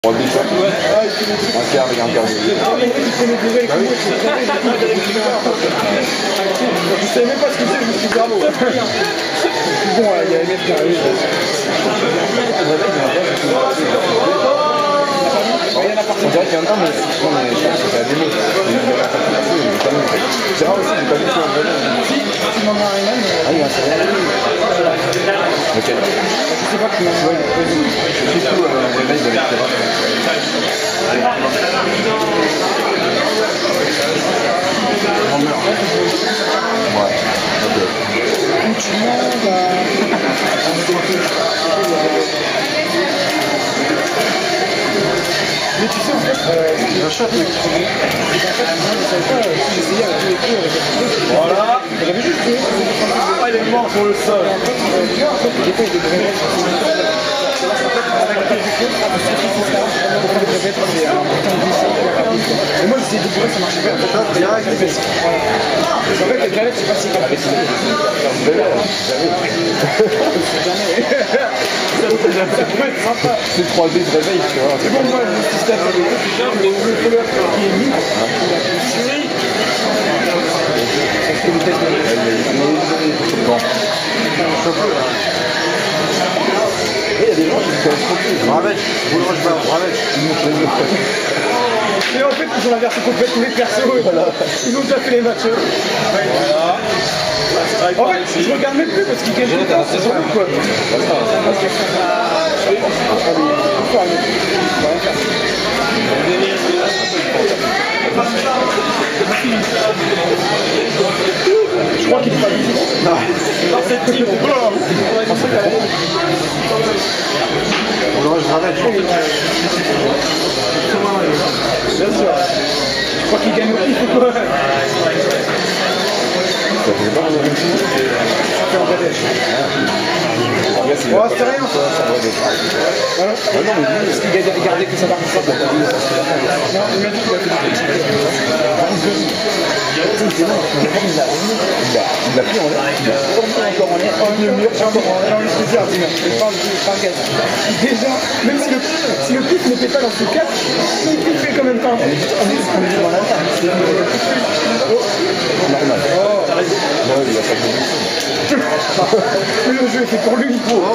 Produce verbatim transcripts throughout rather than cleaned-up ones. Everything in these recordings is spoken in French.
On va le défaire. Un quart avec un quart de vie. Je savais même pas ce que c'est, je me suis dit bravo. Bon, il y a les mecs qui arrivent. Il y en a partout. On dirait qu'il y en a un, mais je pense que c'est la démo. C'est rare aussi, j'ai pas vu ça en vrai. Si, tu m'en as un même. Ah oui, c'est vrai. Lequel? Je sais pas qui m'en a un. C'est tout, les mecs de l'extérieur. On meurt. Ouais, ok. Tu demandes à... Mais tu sais, en fait, euh, il y a un chat, mais en fait, moi, je savais pas si j'essayais avec tous les coups, avec les trucs. Voilà. J'avais juste fait. Ah, il est mort sur le sol. En fait, tu vois, en fait, des fois, il y a des brevets sur ce moteur. Avec laquelle j'ai fait, pour faire des brevets, c'est un bouton glissé hyper rapide. Et moi, j'essayais de bourrer, ça marchait pas. Ça, direct, Voilà. En fait, les brevets, c'est pas si compliqué. C'est trois D de réveil, tu vois. C'est bon, moi, le système, le couleur qui est mis, il a poussé. Parce que le test de il y a des gens qui se connaissent trop plus. Bravet, boulot, je vais Bravet. Et en fait, ils ont inversé complètement tous les persos. Voilà. Ils ont déjà fait les matchs. Voilà. En fait, je regarde même plus parce qu'ils gagnent tout le temps, c'est surtout quoi. Je crois qu'il ne faut pas du tout. Dans cette team, Boulot, je Bravet. bien sûr. Je crois qu'il gagne au pif ou quoi. Ça fait pas mal de Oh, c'est rien ça. Voilà. Ah non, mais lui, Parce qu'il a regardé que ça marche pas. Non, il m'a dit qu'il a fait des petits. il l'a pris en l'air. Il l'a tourné encore en l'air. Oh, le mur, j'ai encore envie de te dire, dis-moi. Je parle de Fargas. Déjà, même si le, si le pif n'était pas dans ce cas, il piffait quand même pas. On est dans l'attaque. Normal. Oh, non, il a pas de le jeu est fait pour lui. Oh, oh.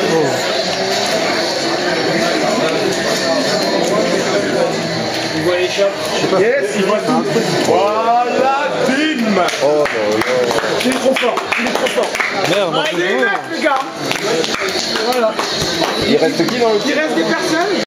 Il voit les chocs. Yes, il voit tout. Voilà, team. Oh là là. Il est trop fort. Il est trop fort. Merde, Ah, il est neuf, le gars. Voilà. il reste qui dans le Il reste des personnes.